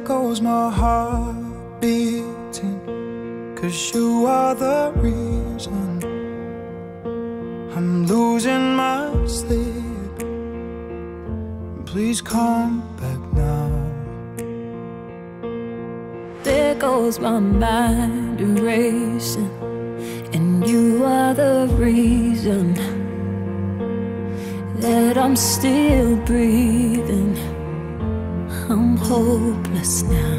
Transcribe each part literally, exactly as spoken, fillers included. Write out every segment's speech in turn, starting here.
goes my heart beating, 'cause you are the reason I'm losing my sleep. Please come back now. There goes my mind erasing, and you are the reason that I'm still breathing. I'm hopeless now.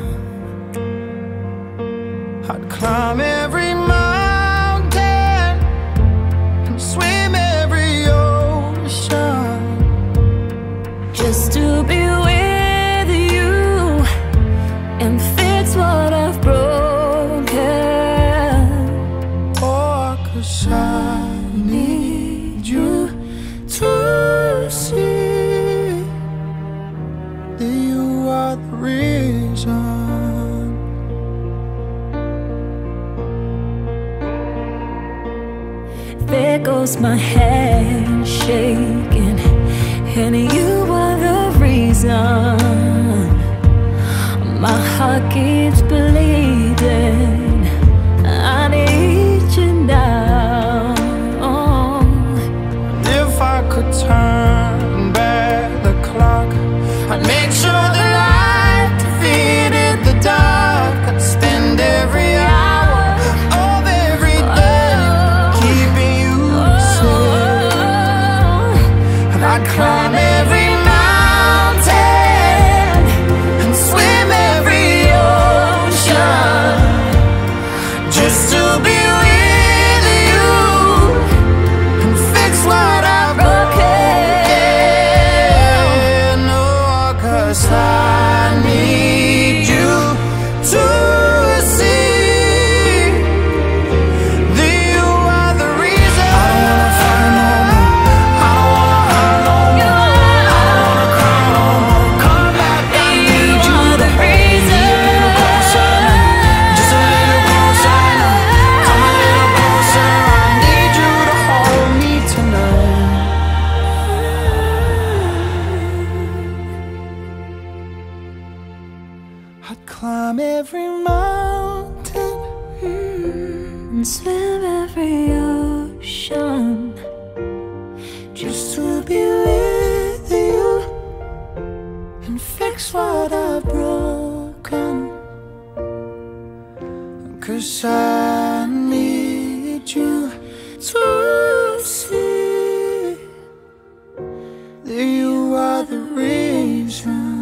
I'd climb every mountain and swim every ocean just to be with you and fix what I've broken. Oh, 'cause I need you to see that you are the reason. There goes my hand shaking, and you are the reason my heart keeps bleeding. I need you now. If I could turn back the clock, I'd make sure the light defeated the dark. I'd spend every hour of every day keeping you safe, and I'd climb every mountain and swim every ocean just to be with you and fix what I've broken. Oh, 'cause I need you to see that you are the reason. I don't wanna fight no more, I don't wanna hurt no more, I don't wanna cry no more. Come back, I need you to reason. closer, just a little closer now. Come a little closer, I need you to hold me tonight. I'd climb every mountain And swim every ocean just to be with you and fix what I've broken. 'Cause I need you to see that you are the reason.